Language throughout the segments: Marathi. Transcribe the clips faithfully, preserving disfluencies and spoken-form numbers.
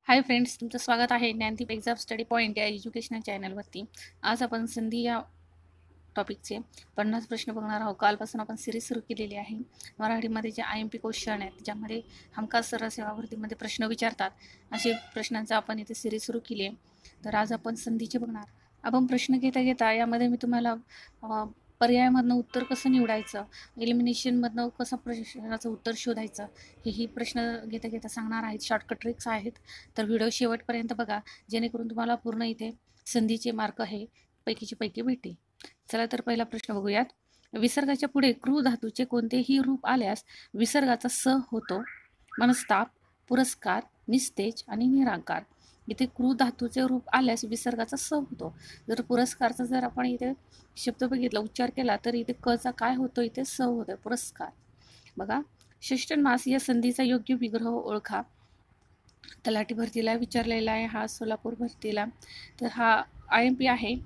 हाय फ्रेंड्स, तुमचं स्वागत आहे ज्ञानदीप एक्झाम स्टडी पॉईंट या एज्युकेशनल चॅनलवरती. आज आपण संधी या टॉपिकचे पन्नास प्रश्न बघणार आहोत. कालपासून आपण सिरीज सुरू केलेली आहे. मराठीमध्ये जे आय एम पी क्वेश्चन आहेत ज्यामध्ये हमखास सरळ सेवा भरतीमध्ये प्रश्न विचारतात असे प्रश्नांचा आपण इथे सिरीज सुरू केली आहे. तर आज आपण संधीचे बघणार. आपण प्रश्न घेता घेता यामध्ये मी तुम्हाला पर्यायामधनं उत्तर कसं निवडायचं, एलिमिनेशनमधनं कसं प्रश्नाचं उत्तर शोधायचं हेही प्रश्न घेता घेता सांगणार आहेत. शॉर्टकट ट्रिक्स आहेत. तर व्हिडिओ शेवटपर्यंत बघा, जेणेकरून तुम्हाला पूर्ण इथे संधीचे मार्क हे पैकीचे पैकी भेटतील. चला तर पहिला प्रश्न बघूयात. विसर्गाच्या पुढे क्रू धातूचे कोणतेही रूप आल्यास विसर्गाचा स होतो. मनस्ताप, पुरस्कार, निस्तेज आणि निराकार. इथे क्रू धातूचे रूप आल्यास विसर्गाचा स होतो. जर पुरस्कारचा जर आपण इथे शब्द बघितला, उच्चार केला तर इथे क चा काय होतो, इथे स होतो, पुरस्कार. बघा, षष्ठमास या संधीचा योग्य विग्रह ओळखा. तलाठी भरतीला विचारलेला आहे हा, सोलापूर भरतीला. तर हा आय एम पी आहे.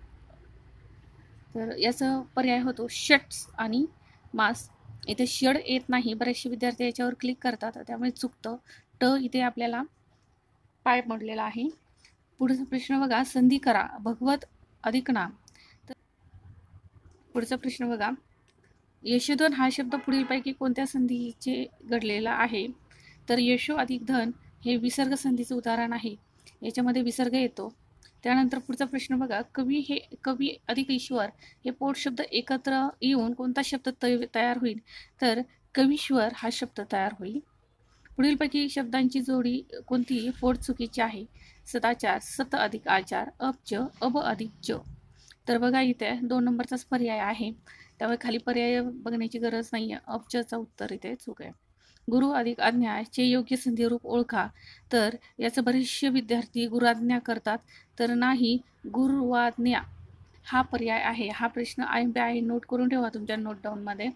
तर याचा पर्याय होतो षट आणि मास. इथे षड येत नाही, बरेचसे विद्यार्थी याच्यावर क्लिक करतात त्यामुळे चुकतं. ट इथे आपल्याला पाय मोडलेला आहे. पुढचा प्रश्न बघा, संधी करा भगवत अधिक नाम. तर पुढचा प्रश्न बघा, यशोधन हा शब्द पुढीलपैकी कोणत्या संधीचे घडलेला आहे. तर यशो अधिक धन हे विसर्ग संधीचं उदाहरण आहे. याच्यामध्ये विसर्ग येतो. त्यानंतर पुढचा प्रश्न बघा, कवी हे कवी अधिक ईश्वर हे पोट शब्द एकत्र येऊन कोणता शब्द तयार होईल. तर कवीश्वर हा शब्द तयार होईल. पुढीलपैकी शब्दांची जोडी कोणती फोड चुकीची आहे. सदाचार, सत अधिक आचार, अब्ज, अब अधिक ज. तर बघा इथे दोन नंबरचाच पर्याय आहे, त्यामुळे खाली पर्याय बघण्याची गरज नाही आहे. अब्जचा उत्तर इथे चूक आहे. गुरु अधिक आज्ञा चे योग्य संधी रूप ओळखा. तर याचं बरेचसे विद्यार्थी गुरुआज्ञा करतात, तर नाही, गुरुवाज्ञा हा पर्याय आहे. हा प्रश्न आय एम पी आहे, नोट करून ठेवा तुमच्या नोट डाऊनमध्ये.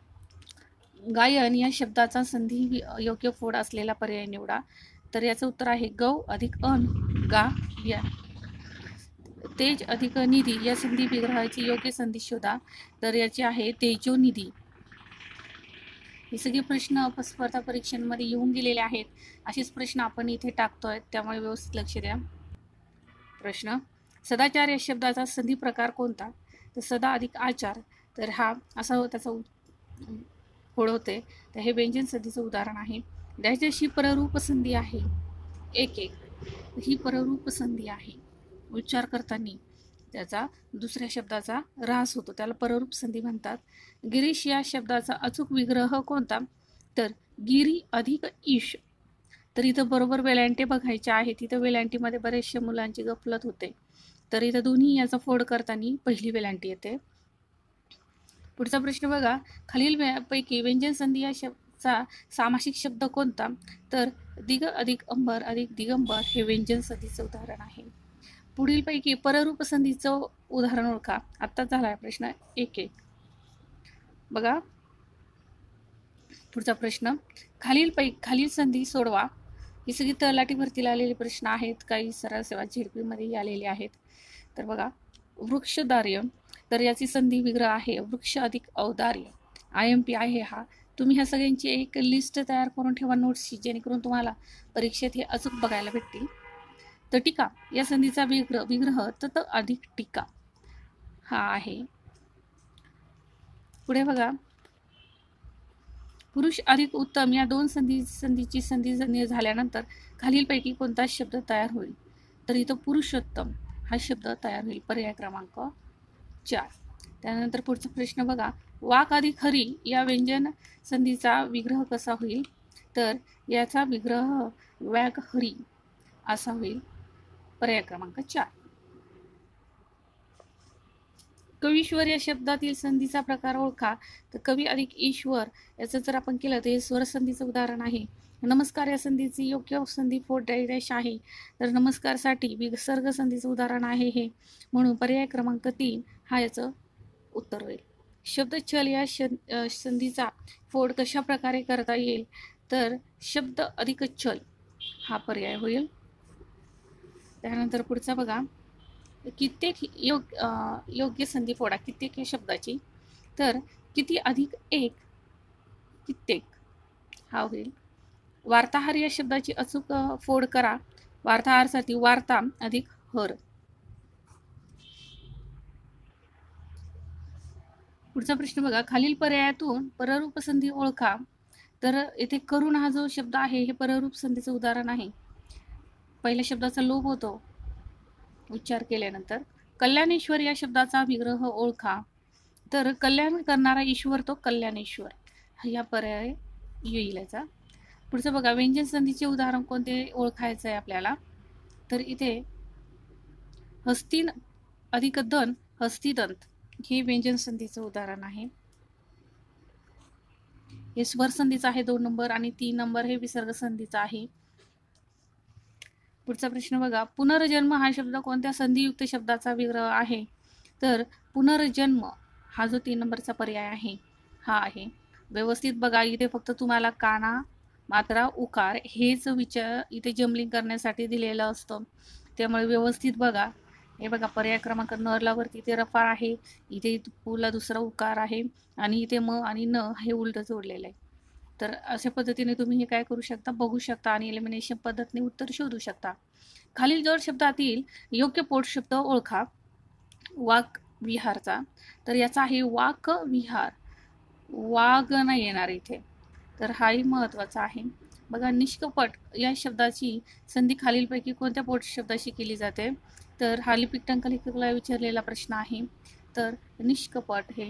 गायन या शब्दाचा संधी योग्य फोड असलेला पर्याय निवडा. तर याचं उत्तर आहे गौ अधिक अन गा या. तेज अधिक निधी या संधी विग्रहाची योग्य संधी शोधा. तर याची आहे तेजोनिधी. हे सगळे प्रश्न स्पर्धा परीक्षांमध्ये येऊन गेलेले आहेत. असेच प्रश्न आपण इथे टाकतोय, त्यामुळे व्यवस्थित लक्ष द्या. प्रश्न, सदाचार या शब्दाचा संधी प्रकार कोणता. तर सदा अधिक आचार. तर हा असा त्याचा फोड होते. तर हे व्यंजन संधीचं उदाहरण आहे. ज्याच्याशी पररूप संधी आहे एक एक, ही पररूप संधी आहे. उच्चार करताना त्याचा दुसऱ्या शब्दाचा ऱ्हास होतो, त्याला पररूप संधी म्हणतात. गिरीश या शब्दाचा अचूक विग्रह कोणता. तर गिरी अधिक ईश. तर इथं बरोबर वेलांटी बघायचे आहे. तिथं वेलांटीमध्ये बरेचशा मुलांची गफलत होते. तर इथं दोन्ही याचा फोड करताना पहिली वेलांटी येते. पुढचा प्रश्न बघा, खालील पैकी व्यंजन संधी या शब्दाचा सामासिक शब्द कोणता. तर दिग अधिक अंबर अधिक दिगंबर हे व्यंजन संधीचं उदाहरण आहे. पुढीलपैकी पररूप संधीचं उदाहरण ओळखा. आता झाला आहे प्रश्न एक एक. बघा पुढचा प्रश्न, खालील पैकी खालील संधी सोडवा. ही सगळी तलाठी भरतीला आलेले प्रश्न आहेत, काही सरळ सेवा झेडपी मध्ये आलेले आहेत. तर बघा, वृक्षदार्य. तर याची संधी विग्रह आहे वृक्ष अधिक औदार्य. आय एम पी आहे हा. तुम्ही ह्या सगळ्यांची एक लिस्ट तयार करून ठेवा नोट्सची, जेणेकरून तुम्हाला परीक्षेत हे अचूक बघायला भेटतील. तर टीका या संधीचा विग्रह विग्रह तत अधिक टीका हा आहे. पुढे बघा, पुरुष अधिक उत्तम या दोन संधी संधीची संधी झाल्यानंतर खालीलपैकी कोणता शब्द तयार होईल. तर इथं पुरुषोत्तम हा शब्द तयार होईल, पर्याय क्रमांक चार. त्यानंतर पुढचा प्रश्न बघा, वाक अधिक हरी या व्यंजन संधीचा विग्रह कसा होईल. तर याचा विग्रह वॅग हरी असा होईल, पर्याय क्रमांक चार. कवीश्वर या शब्दातील संधीचा प्रकार ओळखा. तर कवी अधिक ईश्वर याचं जर आपण केलं तर हे स्वर संधीचं उदाहरण आहे. नमस्कार या संधीची योग्य संधी फोड डॅश आहे. तर नमस्कारसाठी विसर्ग संधीचं उदाहरण आहे हे, म्हणून पर्याय क्रमांक तीन हा याचं उत्तर होईल. शब्द चल या संधीचा फोड कशा प्रकारे करता येईल. तर शब्द अधिक चल हा पर्याय होईल. त्यानंतर पुढचा बघा, कित्येक योग्य योग्य संधी फोडा कित्येक या शब्दाची. तर किती अधिक एक कित्येक हा होईल. वार्ताहर या शब्दाची अचूक फोड करा. वार्ताहरासाठी वार्ता अधिक हर. पुढचा प्रश्न बघा, खालील पर्यायातून पररूप संधी ओळखा. तर येथे करुण हा जो शब्द आहे हे पररूप संधीचं उदाहरण आहे. पहिल्या शब्दाचा लोप होतो उच्चार केल्यानंतर. कल्याणेश्वर या शब्दाचा विग्रह ओळखा. तर कल्याण करणारा ईश्वर तो कल्याणेश्वर हा पर्याय येईल याचा. पुढचं बघा, व्यंजन संधीचे उदाहरण कोणते ओळखायचं आहे आपल्याला. तर इथे हस्तीन अधिक दन हस्तिदंत हे व्यंजन संधीचं उदाहरण आहे. हे स्वर संधीचं आहे दोन नंबर आणि तीन नंबर हे विसर्ग संधीचं आहे. पुढचा प्रश्न बघा, पुनर्जन्म हा शब्द कोणत्या संधियुक्त शब्दाचा विग्रह आहे. तर पुनर्जन्म हा जो तीन नंबरचा पर्याय आहे हा आहे. व्यवस्थित बघा, इथे फक्त तुम्हाला काना मात्रा उकार हेच विचार इथे जमलिंग करण्यासाठी दिलेलं असतं, त्यामुळे व्यवस्थित बघा. हे बघा, पर्याय क्रमांक नला वरती इथे रफाळ आहे, इथे पुला दुसरा उकार आहे आणि इथे म आणि न हे उलट जोडलेलं आहे. तर अशा पद्धतीने तुम्ही हे काय करू शकता, बघू शकता आणि एलिमिनेशन पद्धतीने उत्तर शोधू शकता. खालील जोड शब्दातील योग्य पोट शब्द ओळखा. वाक विहारचा. तर याचा आहे वाक विहार. वाघ नाही येणार इथे, तर हाही महत्वाचा आहे. बघा, निष्कपट या शब्दाची संधी खालीलपैकी कोणत्या पोट शब्दाशी केली जाते. तर हा लिपिक टंकलेखकाला विचारलेला प्रश्न आहे. तर निष्कपट हे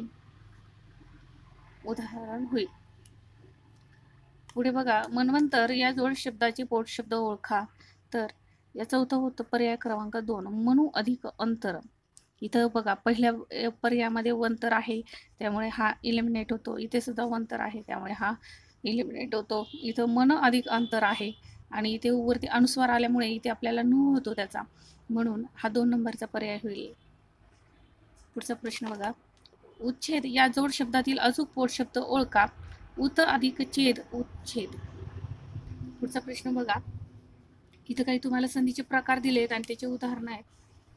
उदाहरण होईल. पुढे बघा, मनवंतर या जोड शब्दाचे पोट शब्द ओळखा. तर या चौथा होतं पर्याय क्रमांक दोन मनु अधिक अंतर. इथं बघा, पहिल्या पर्यायामध्ये वंतर आहे त्यामुळे हा इलिमिनेट होतो. इथे सुद्धा वंतर आहे त्यामुळे हा इलिमिनेट होतो. इथं मन अधिक अंतर आहे आणि इथे वरती अनुस्वार आल्यामुळे इथे आपल्याला नु होतो त्याचा, म्हणून हा दोन नंबरचा पर्याय होईल. पुढचा प्रश्न बघा, उच्छेद या जोड शब्दातील अचूक पोट शब्द ओळखा. उत अधिक छेद उच्छेद. पुढचा प्रश्न बघा, इथं काही तुम्हाला संधीचे प्रकार दिलेत आणि त्याचे उदाहरण आहेत.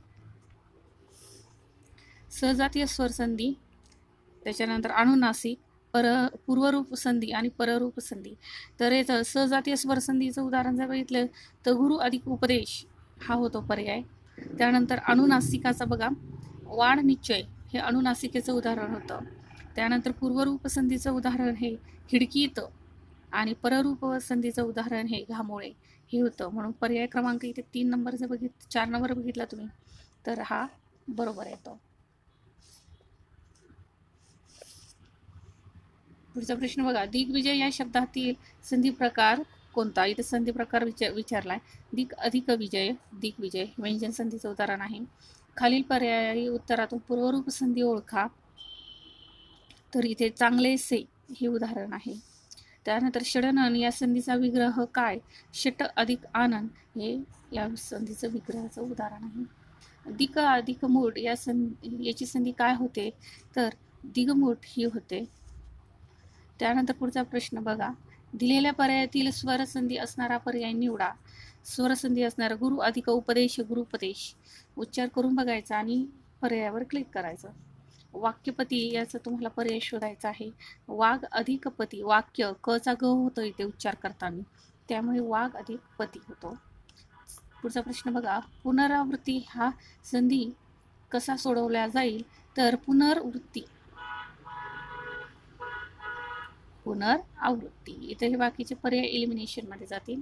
सजातीय स्वर संधी, त्याच्यानंतर अनुनासिक, पर पूर्वरूप संधी आणि पररूप संधी. तर याचं सजातीय स्वर संधीचं उदाहरण जर बघितलं तर गुरु अधिक उपदेश हा होतो पर्याय. त्यानंतर अनुनासिकाचा बघा, वाढ निश्चय हे अनुनासिकेचं उदाहरण होतं. त्यानंतर पूर्वरूप संधीचं उदाहरण हे खिडकीत आणि पररूप संधीचं उदाहरण हे घामोळे हे होतं. म्हणून पर्याय क्रमांक इथे तीन नंबर जर बघित चार नंबर बघितला तुम्ही तर हा बरोबर येतो. पुढचा प्रश्न बघा, दिग्विजय या शब्दातील संधी प्रकार कोणता. इथे संधी प्रकार विचार विचारलाय. दिग अधिक विजय दिग्विजय व्यंजन संधीचं उदाहरण आहे. खालील पर्यायी उत्तरातून पूर्वरूप संधी ओळखा. तर इथे चांगले से हे उदाहरण आहे. त्यानंतर षडनन या संधीचा विग्रह काय. षट अधिक आनंद हे या संधीचं विग्रहाचं उदाहरण आहे. दिक अधिक मूठ या संधी याची संधी काय होते. तर दिगमूठ ही होते. त्यानंतर पुढचा प्रश्न बघा, दिलेल्या पर्यायातील स्वरसंधी असणारा पर्याय निवडा. स्वरसंधी असणारा गुरु अधिक उपदेश गुरुपदेश. उच्चार करून बघायचा आणि पर्यायावर क्लिक करायचं. वाक्यपती याचा तुम्हाला पर्याय शोधायचा आहे. वाघ अधिक पती वाक्य कचा ग होतो इथे उच्चार करताना, त्यामुळे वाघ अधिक पती होतो. पुढचा प्रश्न बघा, पुनरावृत्ती हा संधी कसा सोडवला जाईल. तर पुनर्वृत्ती पुनरावृत्ती इथे हे बाकीचे पर्याय एलिमिनेशन मध्ये जातील.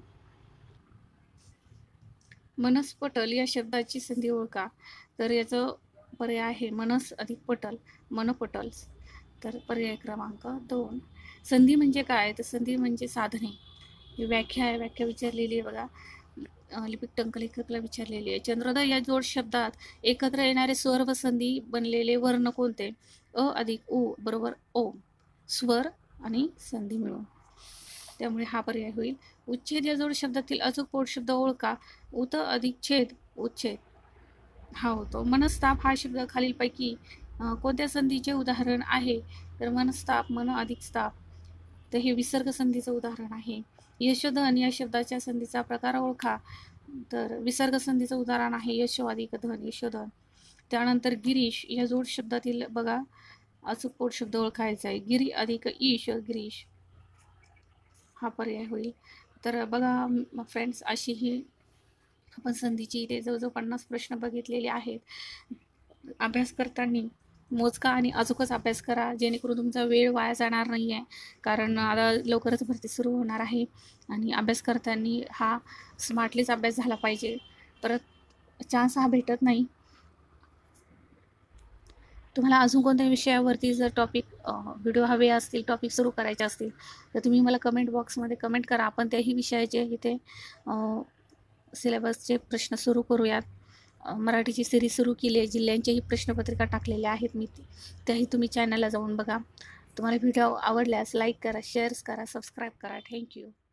मनसपटल या शब्दाची संधी ओळखा. तर याचं पर्याय आहे मनस अधिक पटल मनपटल्स. तर पर्याय क्रमांक दोन. संधी म्हणजे काय. तर संधी म्हणजे साधने. ही व्याख्या आहे, व्याख्या विचारलेली आहे बघा, लिपिक टंकलेखकला विचारलेली आहे. चंद्रोदय या जोड शब्दात एकत्र येणारे स्वर व संधी बनलेले वर्ण कोणते. अ अधिक उ बरोबर ओ. स्वर आणि संधी मिळून, त्यामुळे हा पर्याय होईल. उच्छेद या जोड शब्दातील अचूक पोट शब्द ओळखा. उत अधिक छेद उच्छेद हा होतो. मनस्ताप हा शब्द खालीलपैकी कोणत्या संधीचे उदाहरण आहे. तर मनस्ताप मन अधिक स्थाप, तर हे विसर्ग संधीचं उदाहरण आहे. यशोधन या शब्दाच्या संधीचा प्रकार ओळखा. तर विसर्ग संधीचं उदाहरण आहे यशो अधिक धन यशोधन. त्यानंतर गिरीश या जोड शब्दातील बघा अचूक पोट शब्द ओळखायचा आहे. गिरी अधिक ईश गिरीश हा पर्याय होईल. तर बघा फ्रेंड्स, अशी ही आपण संधीचे इथे जवळजवळ पन्नास प्रश्न बघितलेले आहेत. अभ्यास करताना मोजका आणि अचूकच अभ्यास करा, जेणेकरून तुमचा वेळ वाया जाणार नाही आहे. कारण आता लवकरच भरती सुरू होणार आहे आणि अभ्यास करताना हा स्मार्टलीच अभ्यास झाला पाहिजे. परत चान्स हा भेटत नाही. तुम्हाला अजून कोणत्या विषयावरती जर टॉपिक व्हिडिओ हवे असतील, टॉपिक सुरू करायचे असतील, तर तुम्ही मला कमेंट बॉक्समध्ये कमेंट करा. आपण त्याही विषयाचे इथे सिलेबसचे प्रश्न सुरू करूयात. मराठीची सिरीज सुरू केली आहे, जिल्ह्यांच्याही प्रश्नपत्रिका टाकलेल्या आहेत मी, त्याही तुम्ही चॅनलला जाऊन बघा. तुम्हाला व्हिडिओ आवडल्यास लाईक करा, शेअर्स करा, सबस्क्राईब करा. थँक्यू.